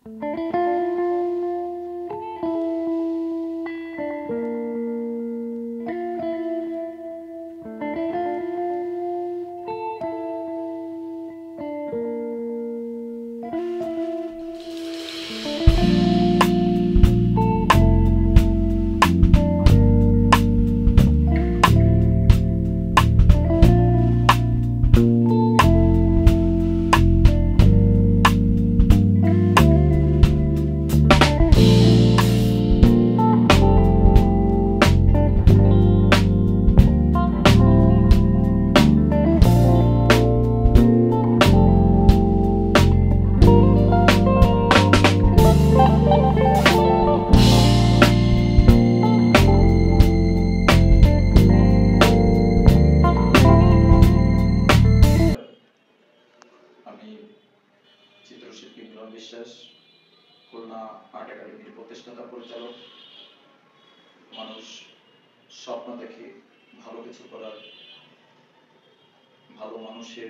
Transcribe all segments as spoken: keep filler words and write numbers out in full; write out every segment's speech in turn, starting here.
আমি চিত্রশিল্পী মিলন বিশ্বাস, খুলনা আর্ট একাডেমির প্রতিষ্ঠাতা পরিচালক। মানুষ স্বপ্ন দেখে ভালো কিছু করার, ভালো মানুষের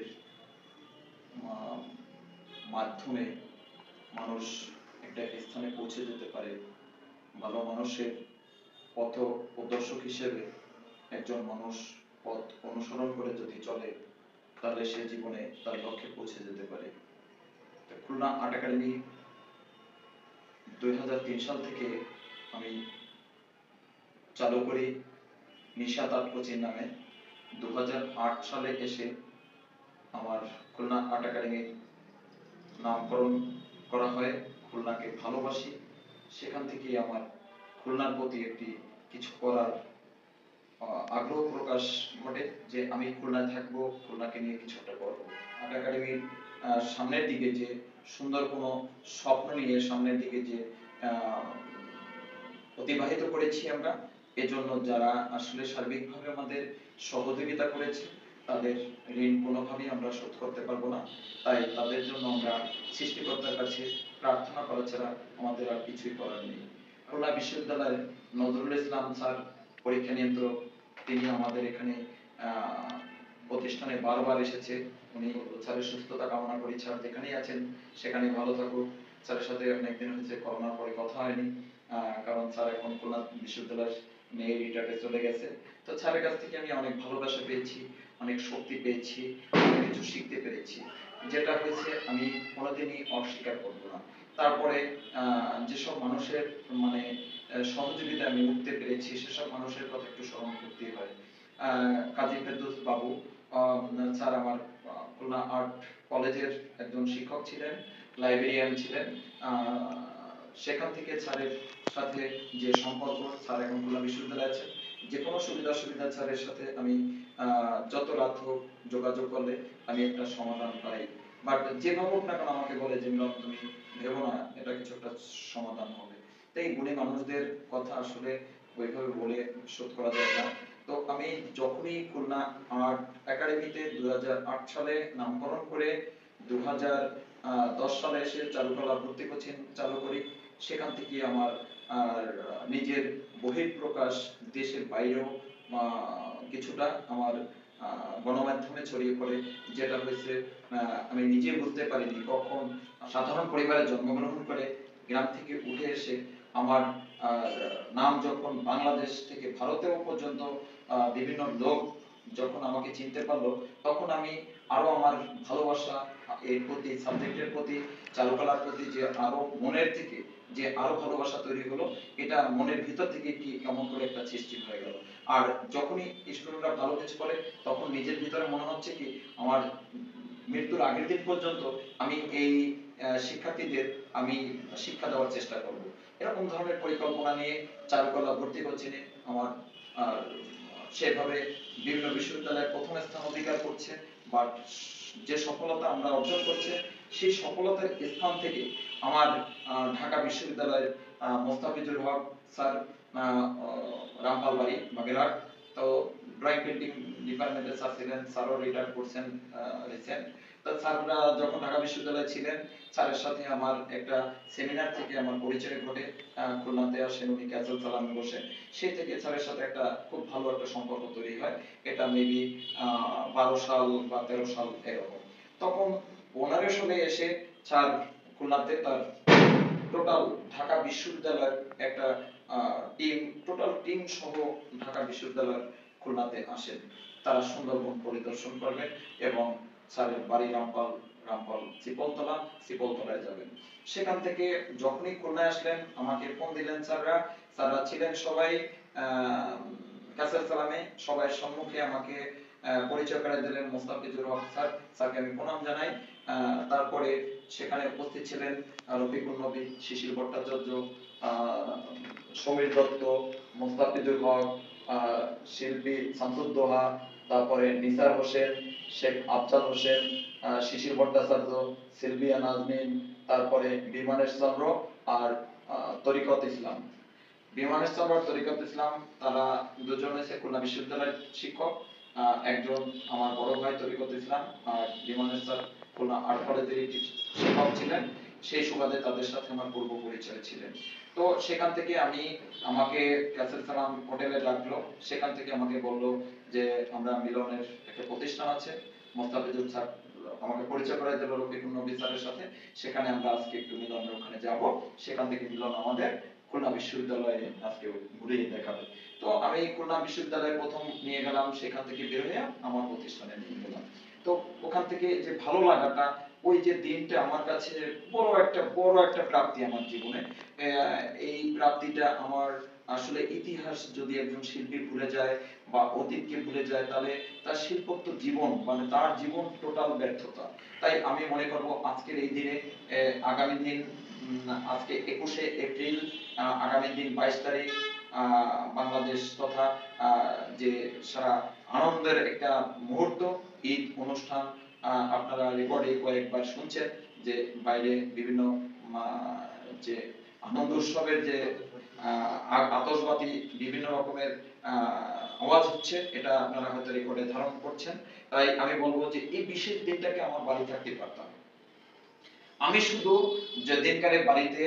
মাধ্যমে মানুষ একটা স্থানে পৌঁছে যেতে পারে। ভালো মানুষের পথ প্রদর্শক হিসেবে একজন মানুষ পথ অনুসরণ করে যদি চলে, তাহলে সে জীবনে তার লক্ষ্যে পৌঁছে যেতে পারে। খুলনা আর্ট একাডেমি দুই হাজার তিন সাল থেকে আমি চালু করি নিশাত আর্ট কোচিং নামে। দু হাজার আট সালে এসে আমার খুলনা আর্ট একাডেমির নামকরণ করা হয় খুলনাকে ভালোবাসি। সেখান থেকে আমার খুলনার প্রতি একটি কিছু করার আগ্রহ প্রকাশ ঘটে যে আমি খুলনায় থাকবো, খুলনাকে নিয়ে কিছু একটা করবো। আর্ট একাডেমির সামনের দিকে যে সুন্দর কোনো স্বপ্ন নিয়ে সামনের দিকে যে অতিবাহিত করেছি আমরা, এজন্য যারা আসলে সার্বিকভাবে আমাদের সহযোগিতা করেছে তাদের ঋণ কোনোভাবেই আমরা শোধ করতে পারবো না। তাই তাদের জন্য আমরা সৃষ্টিকর্তার কাছে প্রার্থনা করা ছাড়া আমাদের আর কিছুই করার নেই। খুলনা বিশ্ববিদ্যালয়ের নজরুল ইসলাম স্যার পরীক্ষা নিয়ন্ত্রক, তিনি আমাদের এখানে প্রতিষ্ঠানে বারবার এসেছে। উনি স্যারের সুস্থতা কামনা করি, স্যার যেখানেই আছেন সেখানে ভালো থাকুক। স্যারের সাথে অনেকদিন হয়েছে করোনার পরে কথা হয়নি, কারণ স্যার এখন খুলনা বিশ্ববিদ্যালয়ের মেয়ে রিটায়ার্ডে চলে গেছে। তো স্যারের কাছ থেকে আমি অনেক ভালোবাসা পেয়েছি, অনেক শক্তি পেয়েছি, অনেক কিছু শিখতে পেরেছি। যেটা হয়েছে আমি কোনোদিনই অস্বীকার করবো না। তারপরে যেসব মানুষের মানে সহযোগিতা আমি উঠতে পেরেছি, সেসব মানুষের কথা একটু স্মরণ করতেই হয়। কাজী ফেরদৌস বাবু স্যার আমার খুলনা আর্ট কলেজের একজন শিক্ষক ছিলেন, লাইব্রেরিয়ান ছিলেন। সেখান থেকে স্যারের সাথে যে সম্পর্ক, স্যার এখন খুলনা বিশ্ববিদ্যালয়ে আছেন, যে কোনো সুবিধা সুবিধা স্যারের সাথে আমি যত রাত হোক যোগাযোগ করলে আমি একটা সমাধান পাই। বাট যেভাবে হোক না কেন আমাকে বলে যে মিলন তুমি ভেবো না, এটা কিছু একটা সমাধান হবে। তাই গুণী মানুষদের কথা আসলে ওইভাবে বলে শোধ করা যায় না। তো আমি যখনই খুলনা আর্ট একাডেমিতে দুই হাজার আট সালে নামকরণ করে দুই হাজার দশ সালে এসে চারুকলা ভর্তি কোচিং চালু করি, সেখান থেকে আমার নিজের বহিঃপ্রকাশ দেশের বাইরেও কিছুটা আমার গণমাধ্যমে ছড়িয়ে পড়ে। যেটা হয়েছে আমি নিজে বুঝতে পারিনি, কখন সাধারণ পরিবারে জন্মগ্রহণ করে গ্রাম থেকে উঠে এসে আমার নাম যখন বাংলাদেশ থেকে ভারতেও পর্যন্ত বিভিন্ন লোক যখন আমাকে চিনতে পারলো, তখন আমি আরো আমার ভালোবাসা এর প্রতি, সাবজেক্টের প্রতি, চারুকলার প্রতি যে আরো মনের থেকে যে আরো ভালোবাসা তৈরি হলো, এটা মনের ভিতর থেকে কি কেমন করে একটা সৃষ্টি হয়ে গেল। আর যখনই স্টুডেন্টরা ভালো কিছু করে, তখন নিজের ভিতরে মনে হচ্ছে কি আমার মৃত্যুর আগের দিন পর্যন্ত আমি এই শিক্ষার্থীদের আমি শিক্ষা দেওয়ার চেষ্টা করব। এরকম ধরনের পরিকল্পনা নিয়ে চারুকলা ভর্তি কোচিংয়ে আমার সেভাবে বিভিন্ন বিশ্ববিদ্যালয়ে প্রথম স্থান অধিকার করছে। বাট যে সফলতা আমরা অর্জন করছে, সেই সফলতার স্থান থেকে আমার ঢাকা বিশ্ববিদ্যালয়ের মোস্তাফিজুর হক স্যার, রামপাল বাড়ি বাগেরহাট, তো ড্রয়িং পেন্টিং ডিপার্টমেন্টের স্যার ছিলেন, স্যারও রিটায়ার করছেন রিসেন্ট। তো স্যাররা যখন ঢাকা বিশ্ববিদ্যালয়ে ছিলেন, স্যারের সাথে আমার একটা সেমিনার থেকে আমার পরিচয় ঘটে। খুলনাতে আসেন উনি ক্যাসেল সালামে বসে, সেই থেকে স্যারের সাথে একটা খুব ভালো একটা সম্পর্ক তৈরি হয়। এটা মেবি বারো সাল বা তেরো সাল এরকম। তখন পনেরো সালে এসে স্যার খুলনাতে তার টোটাল ঢাকা বিশ্ববিদ্যালয়ের একটা টিম, টোটাল টিম সহ ঢাকা বিশ্ববিদ্যালয়ের খুলনাতে আসেন। তারা সুন্দরবন পরিদর্শন করবেন এবং স্যারের বাড়ি রামপাল, রামপাল চিপলতলা, চিপলতলায় যাবেন। সেখান থেকে যখনই খুলনায় আসলেন আমাকে ফোন দিলেন স্যাররা। স্যাররা ছিলেন সবাই আহ কাসের সালামে, সবাই সম্মুখে আমাকে আহ, পরিচয় করে দিলেন মোস্তাফিজুর হক স্যার। স্যারকে আমি প্রণাম জানাই। আহ, তারপরে সেখানে উপস্থিত ছিলেন রফিকুল নবী, শিশির ভট্টাচার্য, আহ, সমীর দত্ত, মোস্তাফিজুর হক, আহ, শিল্পী শামসুদ্দোহা, তারপরে নিসার হোসেন, শেখ আফজাল হোসেন, আহ, শিশির ভট্টাচার্য, সিলভিয়া নাজমিন, তারপরে বিমানেশ চন্দ্র আর আহ, তরিকত ইসলাম। বিমানেশ চন্দ্র আর তরিকত ইসলাম তারা দুজন হচ্ছে খুলনা বিশ্ববিদ্যালয়ের শিক্ষক। আহ, একজন আমার বড় ভাই তরিকত ইসলাম, আর বিমানেশ স্যার খুলনা আর্ট কলেজের শিক্ষক ছিলেন। সেই সুবাদে তাদের সাথে আমার পূর্ব পরিচয় ছিলেন। তো সেখান থেকে আমি, আমাকে কাসের সালাম হোটেলে ডাকলো। সেখান থেকে আমাকে বলল যে আমরা মিলনের একটা প্রতিষ্ঠান আছে, মোস্তাফিজুর স্যার আমাকে পরিচয় করাই দিল রফিকুল নবী স্যারের সাথে। সেখানে আমরা আজকে একটু মিলনের ওখানে যাব। সেখান থেকে মিলন আমাদের খুলনা বিশ্ববিদ্যালয়ে আজকে ঘুরিয়ে দেখাবে। তো আমি খুলনা বিশ্ববিদ্যালয়ে প্রথম নিয়ে গেলাম, সেখান থেকে বের হয়ে আমার প্রতিষ্ঠানে নিয়ে গেলাম। তো ওখান থেকে যে ভালো লাগাটা, ওই যে দিনটা আমার কাছে বড় একটা বড় একটা প্রাপ্তি আমার জীবনে। এই প্রাপ্তিটা আমার আসলে, ইতিহাস যদি একজন শিল্পী ভুলে যায় বা অতীতকে ভুলে যায় তাহলে তার শিল্পত্ব জীবন মানে তার জীবন টোটাল ব্যর্থতা। তাই আমি মনে করব আজকের এই দিনে, আগামী দিন আজকে একুশে এপ্রিল, আগামী দিন বাইশ তারিখ বাংলাদেশ তথা যে সারা আনন্দের একটা মুহূর্ত, ঈদ অনুষ্ঠান। আপনারা রেকর্ডে কয়েকবার শুনছেন যে বাইরে বিভিন্ন যে আনন্দ উৎসবের যে আতশবাজি বিভিন্ন রকমের আওয়াজ হচ্ছে, এটা আপনারা হয়তো রেকর্ডে ধারণ করছেন। তাই আমি বলবো যে এই বিশেষ দিনটাকে আমার বাড়ি থাকতে পারতাম। আমি শুধু যে দিনকারে বাড়িতে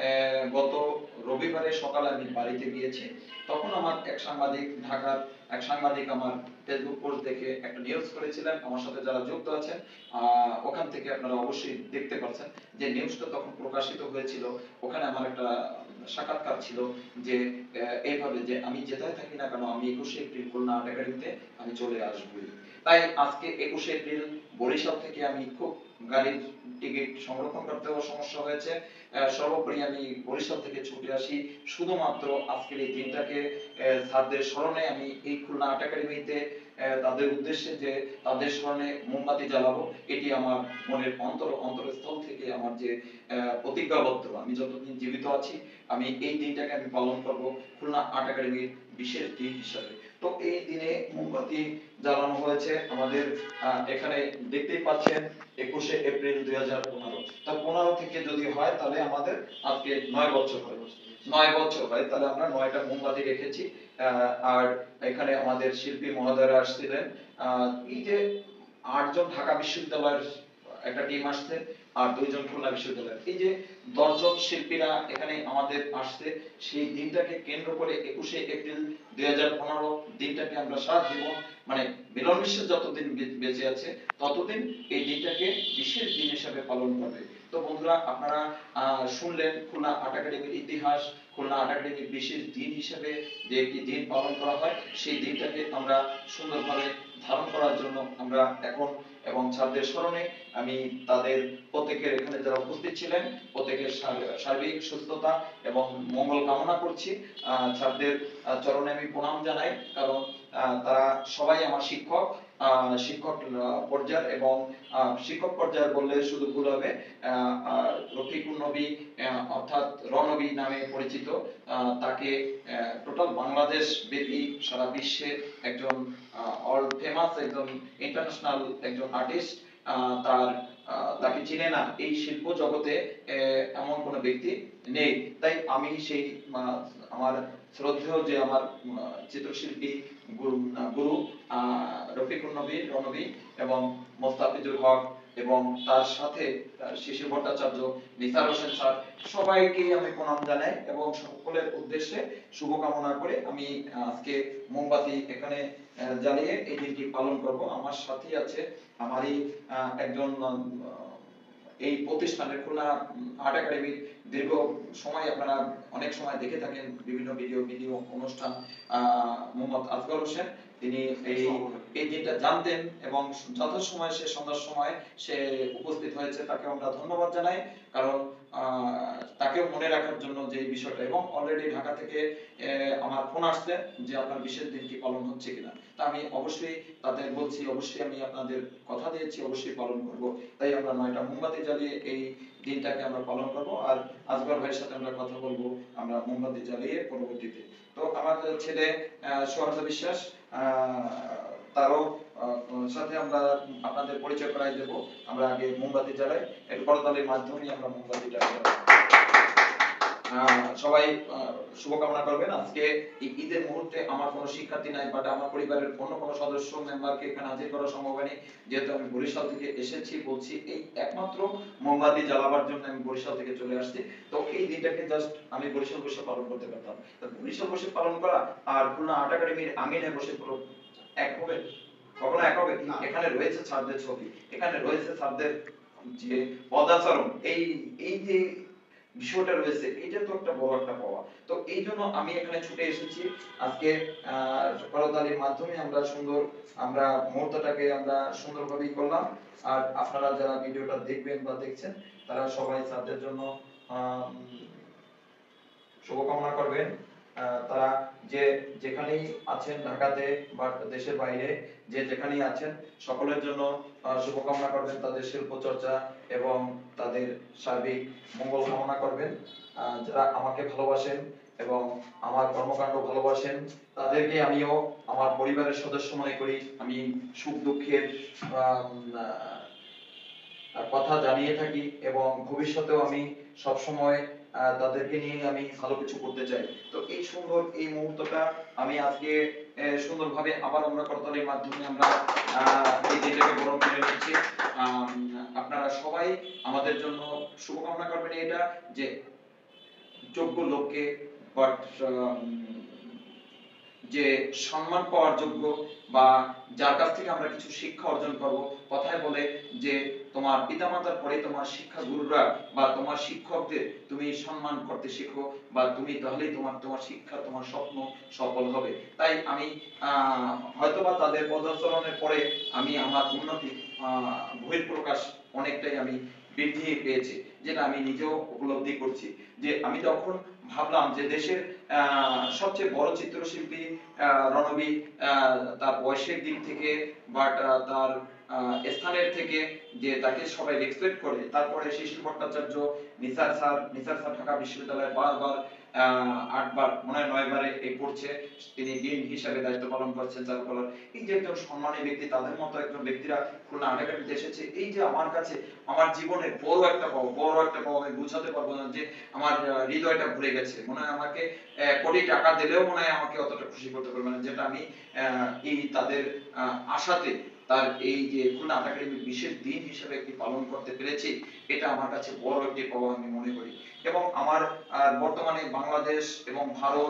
গত রবিবারে সকালে আমি বাড়িতে গিয়েছি, তখন আমার এক সাংবাদিক, ঢাকার এক সাংবাদিক আমার ফেসবুক পোস্ট দেখে একটা নিউজ করেছিলেন। আমার সাথে যারা যুক্ত আছেন ওখান থেকে আপনারা অবশ্যই দেখতে পাচ্ছেন যে নিউজটা তখন প্রকাশিত হয়েছিল। ওখানে আমার একটা সাক্ষাৎকার ছিল যে এইভাবে যে আমি যেটাই থাকি না কেন আমি একুশে এপ্রিল খুলনা আর্ট একাডেমিতে আমি চলে আসবই। তাই আজকে একুশে এপ্রিল বরিশাল থেকে আমি খুব গাড়ির টিকিট সংরক্ষণ করতেও সমস্যা হয়েছে, সর্বোপরি আমি বরিশাল থেকে ছুটে আসি শুধুমাত্র আজকের এই দিনটাকে স্যারদের স্মরণে আমি এই খুলনা আর্ট একাডেমিতে তাদের উদ্দেশ্যে যে তাদের স্মরণে মোমবাতি জ্বালাবো, এটি আমার মনের অন্তর অন্তরস্থল থেকে আমার যে প্রতিজ্ঞাবদ্ধ, আমি যতদিন জীবিত আছি আমি এই দিনটাকে আমি পালন করব খুলনা আর্ট একাডেমির বিশেষ দিন হিসাবে। তো এই দিনে মোমবাতি জ্বালানো হয়েছে আমাদের এখানে দেখতেই পাচ্ছেন একুশে এপ্রিল দুই হাজার পনেরো। তা পনেরো থেকে যদি হয় তাহলে আমাদের আজকে নয় বছর হয়, নয় বছর হয় তাহলে আমরা নয়টা মোমবাতি রেখেছি। আর এখানে আমাদের শিল্পী মহোদয়রা আসছিলেন। এই যে আটজন ঢাকা বিশ্ববিদ্যালয়ের একটা টিম আসছে আর দুইজন খুলনা বিশ্ববিদ্যালয়ের, এই যে দশজন শিল্পীরা এখানে আমাদের আসছে, সেই দিনটাকে কেন্দ্র করে একুশে এপ্রিল দুই হাজার পনেরো দিনটাকে আমরা সারা জীবন মানে মিলন বিশ্ব যতদিন বেঁচে আছে ততদিন এই দিনটাকে বিশেষ দিন হিসেবে পালন করবে। তো বন্ধুরা আপনারা শুনলেন খুলনা আর্ট একাডেমির ইতিহাস, খুলনা আর্ট একাডেমির বিশেষ দিন হিসেবে যে একটি দিন পালন করা হয়, সেই দিনটাকে আমরা সুন্দরভাবে ধারণ করার জন্য আমরা এখন এবং ছাত্রদের স্মরণে আমি তাদের প্রত্যেকের এখানে যারা উপস্থিত ছিলেন প্রত্যেকের সার্বিক সুস্থতা এবং মঙ্গল কামনা করছি। ছাত্রদের চরণে আমি প্রণাম জানাই, কারণ তারা সবাই আমার শিক্ষক, শিক্ষক পর্যায়ের এবং শিক্ষক পর্যায়ের বললে শুধু ভুল হবে। রফিকুল নবী অর্থাৎ রণবী নামে পরিচিত, তাকে টোটাল বাংলাদেশ ব্যাপী সারা বিশ্বে একজন অল ফেমাস একজন ইন্টারন্যাশনাল একজন আর্টিস্ট, তার তাকে চিনে না এই শিল্প জগতে এমন কোনো ব্যক্তি নেই। তাই আমি সেই আমার শ্রদ্ধেয় যে আমার চিত্রশিল্পী গুরু গুরু রফিকুল নবী রণবী এবং মোস্তাফিজুর হক এবং তার সাথে শিশির ভট্টাচার্য, নিসার হোসেন স্যার, সবাইকে আমি প্রণাম জানাই এবং সকলের উদ্দেশ্যে শুভকামনা করে আমি আজকে মোমবাতি এখানে জ্বালিয়ে এই দিনটি পালন করব। আমার সাথে আছে আমারই একজন এই প্রতিষ্ঠানের খুলনা আর্ট একাডেমির দীর্ঘ সময় আপনারা অনেক সময় দেখে থাকেন বিভিন্ন ভিডিও ভিডিও অনুষ্ঠান মোহাম্মদ আজগর হোসেন, তিনি এই এই দিনটা জানতেন এবং যথাসময়ে সে সন্ধ্যার সময় সে উপস্থিত হয়েছে, তাকে আমরা ধন্যবাদ জানাই। কারণ তাকেও মনে রাখার জন্য যে বিষয়টা, এবং অলরেডি ঢাকা থেকে আমার ফোন আসছে যে আপনার বিশেষ দিন কি পালন হচ্ছে কিনা। তা আমি অবশ্যই তাদের বলছি, অবশ্যই আমি আপনাদের কথা দিয়েছি, অবশ্যই পালন করব। তাই আমরা নয়টা মোমবাতি জ্বালিয়ে এই দিনটাকে আমরা পালন করব। আর আজগর ভাইয়ের সাথে আমরা কথা বলবো আমরা মোমবাতি জ্বালিয়ে পরবর্তীতে। তো আমার ছেলে সোহার্দ বিশ্বাস, তারও সাথে আমরা আপনাদের পরিচয় করাই দেব। আমরা আগে মোমবাতি জ্বালাই, এর করতালির মাধ্যমে আমরা মোমবাতি জ্বালাই। সবাই শুভকামনা করবেন। আজকে এই ঈদের মুহূর্তে আমার কোনো শিক্ষার্থী নাই, বাট আমার পরিবারের অন্য কোনো সদস্য মেম্বারকে এখানে হাজির করা সম্ভব হয়নি, যেহেতু আমি বরিশাল থেকে এসেছি। বলছি এই একমাত্র মোমবাতি জ্বালাবার জন্য আমি বরিশাল থেকে চলে আসছি। তো এই দিনটাকে জাস্ট আমি বরিশাল বসে পালন করতে পারতাম। তো বরিশাল বসে পালন করা আর খুলনা আর্ট একাডেমির আঙিনায় বসে পুরো এক হবে, কখনো এক হবে? এখানে রয়েছে ছাত্রদের ছবি, এখানে রয়েছে ছাত্রদের যে পদাচরণ, এই এই যে বিষয়টা রয়েছে, এটা তো একটা বড় একটা পাওয়া। তো এই জন্য আমি এখানে ছুটে এসেছি আজকে করতালির মাধ্যমে আমরা সুন্দর আমরা মুহূর্তটাকে আমরা সুন্দরভাবেই করলাম। আর আপনারা যারা ভিডিওটা দেখবেন বা দেখছেন তারা সবাই ছাত্রদের জন্য শুভকামনা করবেন। তারা যে যেখানেই আছেন, ঢাকাতে বা দেশের বাইরে যে যেখানেই আছেন, সকলের জন্য শুভকামনা করবেন, তাদের শিল্প চর্চা এবং তাদের সার্বিক মঙ্গল কামনা করবেন। যারা আমাকে ভালোবাসেন এবং আমার কর্মকাণ্ড ভালোবাসেন তাদেরকে আমিও আমার পরিবারের সদস্য মনে করি। আমি সুখ দুঃখের কথা জানিয়ে থাকি এবং ভবিষ্যতেও আমি সব সময় তাদেরকে নিয়ে আমি ভালো কিছু করতে চাই। তো এই সুন্দর এই মুহূর্তটা আমি আজকে সুন্দরভাবে আবার আমরা করতালির মাধ্যমে আমরা এই দিনটাকে বরণ করে নিচ্ছি। আপনারা সবাই আমাদের জন্য শুভকামনা করবেন এটা যে যোগ্য লোককে বাট যে সম্মান পাওয়ার যোগ্য বা যার কাছ থেকে আমরা কিছু শিক্ষা অর্জন করব। কথায় বলে যে তোমার পিতামাতার পরে তোমার শিক্ষা গুরুরা বা তোমার শিক্ষকদের তুমি সম্মান করতে শেখো, বা তুমি তাহলেই তোমার তোমার শিক্ষা তোমার স্বপ্ন সফল হবে। তাই আমি হয়তোবা তাদের পদাচরণের পরে আমি আমার উন্নতি বহিঃপ্রকাশ অনেকটাই আমি বৃদ্ধি পেয়েছি, যেটা আমি নিজেও উপলব্ধি করছি। যে আমি তখন ভাবলাম যে দেশের সবচেয়ে বড় চিত্রশিল্পী রণবী তার বয়সের দিক থেকে বাট তার স্থানের থেকে যে তাকে সবাই রেসপেক্ট করে, তারপরে শিশির ভট্টাচার্য, নিসার স্যার নিসার স্যার ঢাকা বিশ্ববিদ্যালয়ে বারবার আটবার মনে হয় নয়বারে এই পড়ছে, তিনি ডিন হিসেবে দায়িত্ব পালন করছেন চারুকলার। এই যে একজন সম্মানী ব্যক্তি, তাদের মতো একজন ব্যক্তিরা খুলনা আর্ট একাডেমিতে এসেছে, এই যে আমার কাছে আমার জীবনের বড় একটা পাওয়া, বড় একটা পাওয়া আমি বুঝাতে পারবো না, যে আমার হৃদয়টা ভরে গেছে। মনে হয় আমাকে কোটি টাকা দিলেও মনে হয় আমাকে অতটা খুশি করতে পারবে না, যেটা আমি এই তাদের আশাতে তার এই যে খুলনা আর্ট একাডেমির বিশেষ দিন হিসেবে একটি পালন করতে পেরেছি, এটা আমার কাছে বড় একটি পাওয়া আমি মনে করি। এবং আমার বর্তমানে বাংলাদেশ এবং ভারত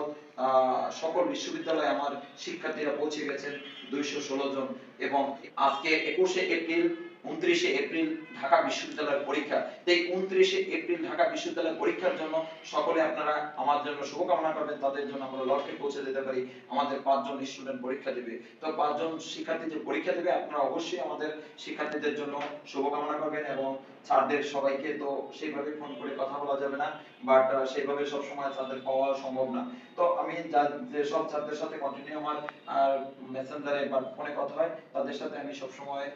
সকল বিশ্ববিদ্যালয়ে আমার শিক্ষার্থীরা পৌঁছে গেছেন দুইশো ষোলো জন। এবং আজকে একুশে এপ্রিল উনত্রিশে এপ্রিল ঢাকা বিশ্ববিদ্যালয়ের পরীক্ষা। এই উনত্রিশে এপ্রিল ঢাকা বিশ্ববিদ্যালয়ের পরীক্ষার জন্য সকলে আপনারা আমার জন্য শুভকামনা করবেন, তাদের জন্য আমরা লক্ষ্যে পৌঁছে যেতে পারি। আমাদের পাঁচজন স্টুডেন্ট পরীক্ষা দেবে, তো পাঁচজন শিক্ষার্থী যে পরীক্ষা দেবে আপনারা অবশ্যই আমাদের শিক্ষার্থীদের জন্য শুভকামনা করবেন। এবং স্যারদের সবাইকে তো সেইভাবে ফোন করে কথা বলা যাবে না, বাট সেইভাবে সব সময় স্যারদের পাওয়া সম্ভব না। তো আমি যে সব ছাত্রদের সাথে কন্টিনিউ আমার মেসেঞ্জারে বা ফোনে কথা হয়, তাদের সাথে আমি সব সময়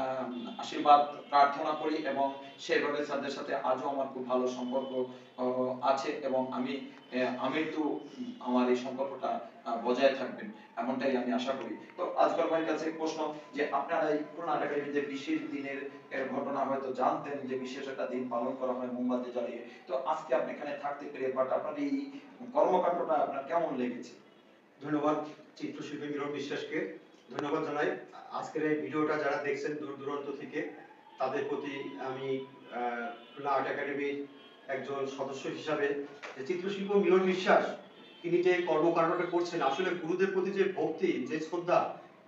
আশীর্বাদ প্রার্থনা করি এবং সেইভাবে স্যারদের সাথে আজও আমার খুব ভালো সম্পর্ক আছে। এবং আমি আমি তো আমার এই সম্পর্কটা বজায় থাকবেন এমনটাই আমি আশা করি। তো আজকাল ভাইয়ের কাছে প্রশ্ন যে আপনারা এই খুলনা আর্ট একাডেমি যে বিশেষ দিনের ঘটনা হয়তো জানতেন যে বিশেষ একটা দিন পালন করা হয় মোমবাতি জ্বালিয়ে, তো আজকে আপনি এখানে থাকতে পেরে বাট আপনার এই কর্মকাণ্ডটা আপনার কেমন লেগেছে? ধন্যবাদ চিত্রশিল্পী মিলন বিশ্বাসকে, ধন্যবাদ জানাই। আজকের এই ভিডিওটা যারা দেখছেন দূর দূরান্ত থেকে, তাদের প্রতি আমি খুলনা আর্ট একাডেমির একজন সদস্য হিসাবে যে চিত্রশিল্পী মিলন বিশ্বাস তিনি যে কর্মকাণ্ডটা করছেন, আসলে গুরুদের প্রতি যে ভক্তি, যে শ্রদ্ধা,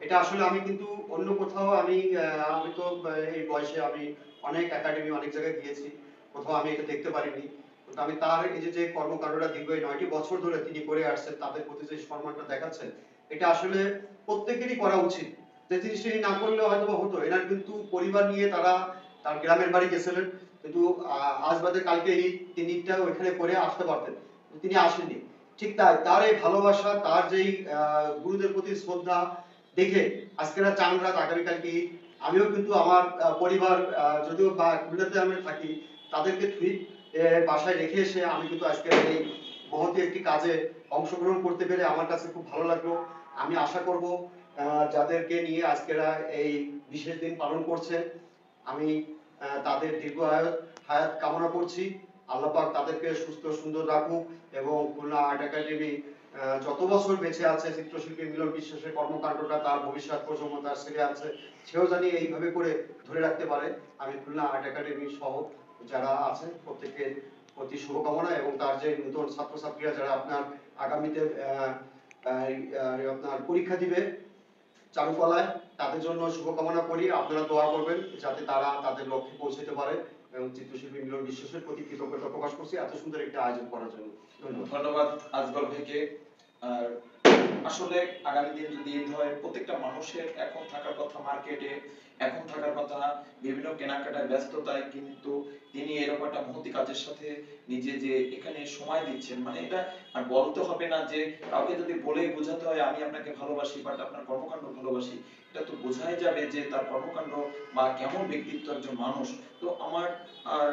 এটা আসলে আমি কিন্তু অন্য কোথাও আমি আহ, আমি তো আহ, এই বয়সে আমি অনেক একাডেমি অনেক জায়গায় গিয়েছি, কোথাও আমি এটা দেখতে পারিনি। কিন্তু আমি তার এই যে যে কর্মকাণ্ডটা দীর্ঘ এই নয়টি বছর ধরে তিনি করে আসছেন, তাদের প্রতি যে সম্মানটা দেখাচ্ছেন, এটা আসলে প্রত্যেকেরই করা উচিত। যে জিনিসটা ইনি না করলে হয়তো বা হতো, এনার কিন্তু পরিবার নিয়ে তারা তার গ্রামের বাড়ি গেছিলেন, কিন্তু আহ, আজ বাদে কালকে এই তিনিটা ওইখানে করে আসতে পারতেন, কিন্তু তিনি আসেননি। ঠিক তাই তার এই ভালোবাসা, তার যেই আহ, গুরুদের প্রতি শ্রদ্ধা দেখে আজকেরা চান রাত আগামীকালকে ঈদ। আমিও কিন্তু আমার আহ, পরিবার আহ, যদিও বা খুলনাতে আমি থাকি, তাদেরকে ঠিক বাসায় রেখে এসে আমি কিন্তু আজকে এই মহতি একটি কাজে অংশগ্রহণ করতে পেরে আমার কাছে খুব ভালো লাগলো। আমি আশা করব আহ, যাদেরকে নিয়ে আজকেরা এই বিশেষ দিন পালন করছে, আমি আহ, তাদের দীর্ঘ আয়ু হায়াত কামনা করছি। আল্লাহ পাক তাদেরকে সুস্থ সুন্দর রাখুক, এবং খুলনা আর্ট একাডেমি আহ, যত বছর বেঁচে আছে, চিত্রশিল্পী মিলন বিশ্বাসের কর্মকাণ্ডটা তার ভবিষ্যৎ প্রজন্ম তার ছেলে আছে, সেও জানি এইভাবে করে ধরে রাখতে পারে। আমি খুলনা আর্ট একাডেমি সহ যারা আছে প্রত্যেকের প্রতি শুভকামনা, এবং তার যে নতুন ছাত্রছাত্রীরা যারা আপনার আগামীতে আহ, আহ, আপনার পরীক্ষা দিবে চারুকলায়, তাদের জন্য শুভকামনা করি। আপনারা দোয়া করবেন যাতে তারা তাদের লক্ষ্যে পৌঁছাতে পারে, এবং চিত্রশিল্পী মিলন বিশ্বাসের প্রতি কৃতজ্ঞতা প্রকাশ করছি এত সুন্দর একটি আয়োজন করার জন্য। ধন্যবাদ। ধন্যবাদ আজগর ভাইকে। আর আসলে আগামী দিন যদি ঈদ হয়, প্রত্যেকটা মানুষের এখন থাকার কথা মার্কেটে, এখন থাকার কথা বিভিন্ন কেনাকাটার ব্যস্ততায়, কিন্তু তিনি এরকম একটা মহতি কাজের সাথে নিজে যে এখানে সময় দিচ্ছেন, মানে এটা আর বলতে হবে না যে কাউকে যদি বলে বোঝাতে হয় আমি আপনাকে ভালোবাসি বাট আপনার কর্মকাণ্ড ভালোবাসি, এটা তো বোঝাই যাবে যে তার কর্মকাণ্ড বা কেমন ব্যক্তিত্ব একজন মানুষ। তো আমার আর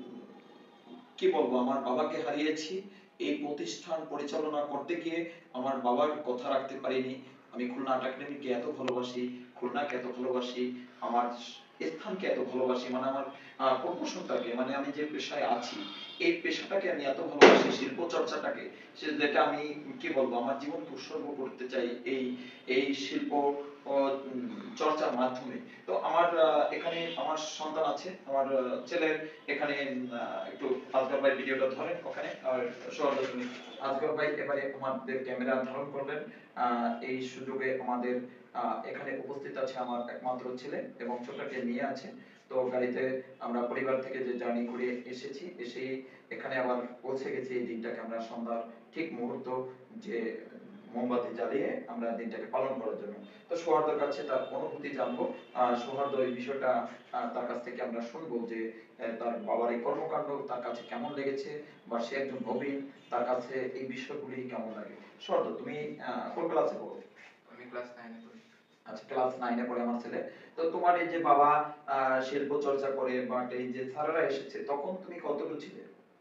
কি বলবো, আমার বাবাকে হারিয়েছি এই প্রতিষ্ঠান পরিচালনা করতে গিয়ে, আমার বাবার কথা রাখতে পারিনি। আমি খুলনা আর্ট একাডেমিকে এত ভালোবাসি, খুলনাকে এত ভালোবাসি, আমার স্থানকে এত ভালোবাসি, মানে আমার প্রফেশনটাকে, মানে আমি যে পেশায় আছি এই পেশাটাকে আমি এত ভালোবাসি, শিল্প চর্চাটাকে, সে যেটা আমি কি বলবো আমার জীবনকে উৎসর্গ করতে চাই এই এই শিল্প ও, উম, চর্চার মাধ্যমে। তো আমার আহ, এখানে আমার সন্তান আছে, আমার আহ, ছেলের এখানে আহ, একটু আজগর ভাই ভিডিওটা ধরেন ওখানে, আর সহজ শুনি। আজগর ভাই এবারে আমাদের ক্যামেরা ধারণ করবেন। আহ, এই সুযোগে আমাদের আহ, এখানে উপস্থিত আছে আমার একমাত্র ছেলে এবং ছোটকে নিয়ে আছে। তো গাড়িতে আমরা পরিবার থেকে যে জার্নি করে এসেছি, এসেই এখানে আবার পৌঁছে গেছি এই দিনটাকে আমরা সন্ধ্যার ঠিক মুহূর্ত যে মোমবাতি জ্বালিয়ে আমরা দিনটাকে পালন করার জন্য। তো সৌহার্দ্যের কাছে তার অনুভূতি জানবো। আহ সৌহার্দ্য এই বিষয়টা আহ, তার কাছ থেকে আমরা শুনবো যে আহ, তার বাবার এই কর্মকাণ্ড তার কাছে কেমন লেগেছে, বা সে একজন নবীন, তার কাছে এই বিষয়গুলি কেমন লাগে। সৌহার্দ্য, তুমি আহ, কোন ক্লাসে পড়ো? আমি ক্লাস নাইনে পড়ি। আচ্ছা, ক্লাস নাইনে পড়ে আমার ছেলে। তো তোমার এই যে বাবা আহ, শিল্প চর্চা করে, বাট এই যে স্যারেরা এসেছে, তখন তুমি কতটুকু ছিলে?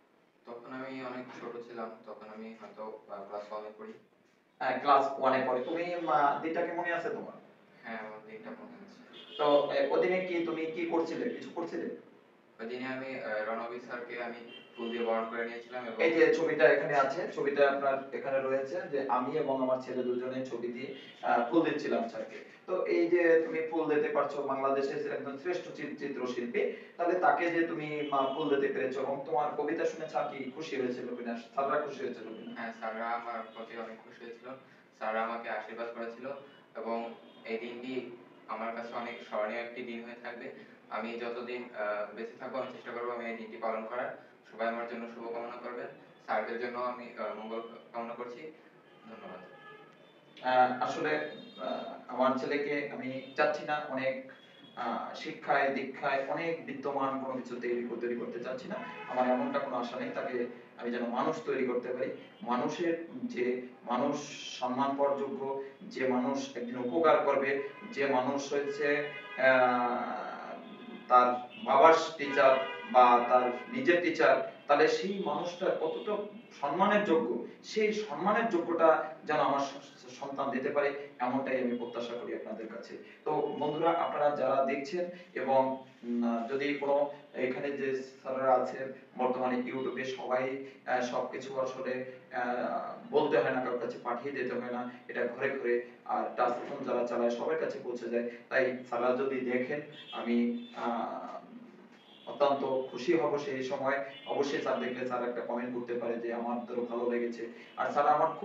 তখন আমি অনেক ছোট ছিলাম, তখন আমি হয়তো ক্লাস ওয়ানে পড়ি। ক্লাস ওয়ানে পড়ে। তুমি আহ, দিনটাকে মনে আছে তোমার? হ্যাঁ, আমার দিনটা মনে আছে। তো আহ, ওদিনে কি তুমি কি করছিলে, কিছু করছিলে? ওই দিনে আমি আহ, রণবীর স্যারকে আমি ফুল দিয়ে বরণ করে নিয়েছিলাম, এবং এই যে ছবিটা এখানে আছে, ছবিটা আপনার এখানে রয়েছে যে আমি এবং আমার ছেলে দুজনে ছবি দিয়ে আহ, ফুল দিচ্ছিলাম স্যারকে। তো এই যে তুমি ফুল দিতে পারছো, বাংলাদেশের একজন শ্রেষ্ঠ চিত্র- চিত্রশিল্পী, তাহলে তাকে যে তুমি আহ, ফুল দিতে পেরেছো, এবং তোমার কবিতা শুনে স্যার কি খুশি হয়েছিল কিনা, স্যাররা খুশি হয়েছিল কিনা? হ্যাঁ, স্যাররা আমার প্রতি অনেক খুশি হয়েছিল। স্যাররা আমাকে আশীর্বাদ করেছিল, এবং এই দিনটি আমার কাছে অনেক স্মরণীয় একটি দিন হয়ে থাকবে। আমি যতদিন আহ, বেঁচে থাকবো আমি চেষ্টা করবো আমি এই দিনটি পালন করার। সবাই আমার জন্য শুভকামনা করবেন, স্যারদের জন্য আমি আহ, মঙ্গল কামনা করছি। ধন্যবাদ। আহ, আসলে আহ, আমার ছেলেকে আমি চাচ্ছি না অনেক আহ, শিক্ষায় দীক্ষায় অনেক বিদ্যমান কোনো কিছু তৈরি করতে তৈরি করতে চাচ্ছি না। আমার এমনটা কোনো আশা নেই, তাকে আমি যেন মানুষ তৈরি করতে পারি, মানুষের যে মানুষ সম্মান পাওয়ার যোগ্য, যে মানুষ একদিন উপকার করবে, যে মানুষ হচ্ছে আহ, তার বাবার টিচার বা তার নিজের টিচার, তাহলে সেই মানুষটা কতটা সম্মানের যোগ্য, সেই সম্মানের যোগ্যটা যেন আমার স- সন্তান দিতে পারে, এমনটাই আমি প্রত্যাশা করি আপনাদের কাছে। তো বন্ধুরা, আপনারা যারা দেখছেন, এবং উম, আহ, যদি কোনো এখানে যে স্যাররা আছেন বর্তমানে ইউটিউবে সবাই আহ, সবকিছু আসলে আহ, বলতে হয় না, কারোর কাছে পাঠিয়ে দিতে হয় না, এটা ঘরে ঘরে আর টাচ ফোন যারা চালায় সবার কাছে পৌঁছে যায়। তাই স্যাররা যদি দেখেন, আমি আহ অত্যন্ত খুশি হব সেই সময়। অবশ্যই স্যার দেখলে স্যার একটা কমেন্ট করতে পারে যে আমাদেরও ভালো লেগেছে। আর স্যার আমার খুব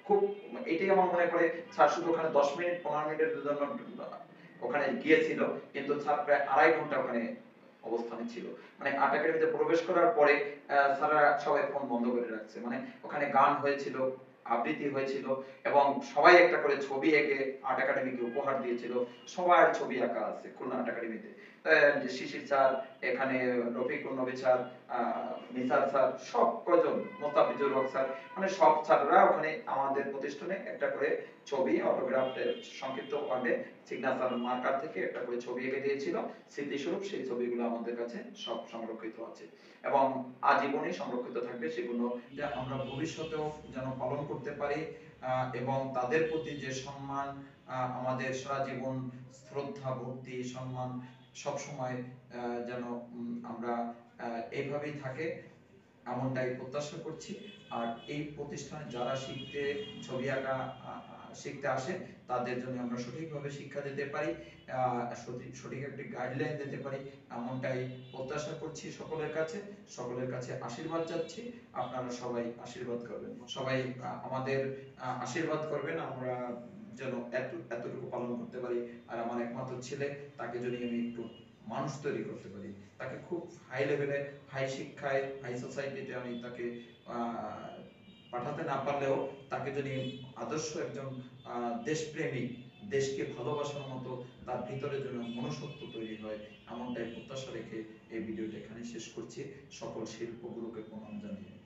খুব এটাই আমার মনে পড়ে, স্যার শুধু ওখানে দশ মিনিট পনেরো মিনিটের জন্য ওখানে গিয়েছিল, কিন্তু স্যার প্রায় আড়াই ঘন্টা ওখানে অবস্থানে ছিল। মানে আর্ট একাডেমিতে প্রবেশ করার পরে আহ, স্যাররা সবাই ফোন বন্ধ করে রাখছে, মানে ওখানে গান হয়েছিল, আবৃত্তি হয়েছিল, এবং সবাই একটা করে ছবি এঁকে আর্ট একাডেমিকে উপহার দিয়েছিল। সবার ছবি আঁকা আছে খুলনা আর্ট একাডেমিতে। আহ, যে শিশির স্যার, এখানে রফিকুল নবী স্যার, আহ, নিসার স্যার, সব কয়জন, মোস্তাফিজুর হক স্যার, মানে সব স্যাররা ওখানে আমাদের প্রতিষ্ঠানে একটা করে ছবি অটোগ্রাফ সংক্ষিপ্ত ওয়ার্ডে সিগনেচার মার্কার থেকে একটা করে ছবি এঁকে দিয়েছিল স্মৃতিস্বরূপ। সেই ছবিগুলো আমাদের কাছে সব সংরক্ষিত আছে এবং আজীবনই সংরক্ষিত থাকবে সেগুলো, যে আমরা ভবিষ্যতেও যেন পালন করতে পারি, আহ, এবং তাদের প্রতি যে সম্মান, আহ, আমাদের সারা জীবন শ্রদ্ধা ভক্তি সম্মান সব সময় যেন উম, আমরা আহ, এইভাবেই থাকে এমনটাই প্রত্যাশা করছি। আর এই প্রতিষ্ঠানে যারা শিখতে ছবি আঁকা আহ, শিখতে আসে তাদের জন্য আমরা সঠিকভাবে শিক্ষা দিতে পারি, আহ, সঠিক সঠিক একটি গাইডলাইন দিতে পারি, এমনটাই প্রত্যাশা করছি সকলের কাছে। সকলের কাছে আশীর্বাদ চাচ্ছি, আপনারা সবাই আশীর্বাদ করবেন, সবাই আহ, আমাদের আহ, আশীর্বাদ করবেন, আমরা যেন এত এতটুকু পালন করতে পারি। আর আমার একমাত্র ছেলে, তাকে যদি আমি একটু মানুষ তৈরি করতে পারি, তাকে খুব হাই লেভেলে হাই শিক্ষায় হাই সোসাইটিতে আমি তাকে আহ, পাঠাতে না পারলেও তাকে যদি আদর্শ একজন আহ, দেশপ্রেমিক, দেশকে ভালোবাসার মতো তার ভিতরে যেন মনুষ্যত্ব তৈরি হয়, এমনটাই প্রত্যাশা রেখে এই ভিডিওটা এখানে শেষ করছি। সকল শিল্পগুরুকে প্রণাম জানিয়ে।